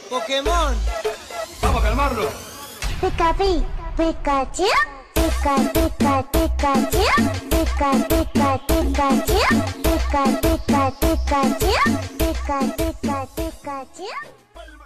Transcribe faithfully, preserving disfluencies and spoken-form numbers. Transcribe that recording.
Pokémon. Vamos a calmarlo. Pikapi, Pikachu, Pika, Pika, Pikachu, Pika, Pika, Pikachu, Pika, Pika, Pikachu, Pika, Pika, Pikachu.